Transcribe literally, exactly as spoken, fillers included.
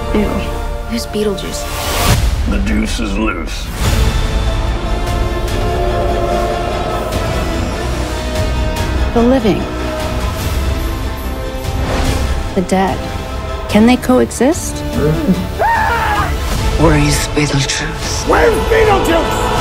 Ew. Who's Beetlejuice? The deuce is loose. The living. The dead. Can they coexist? Where is Beetlejuice? Where's Beetlejuice?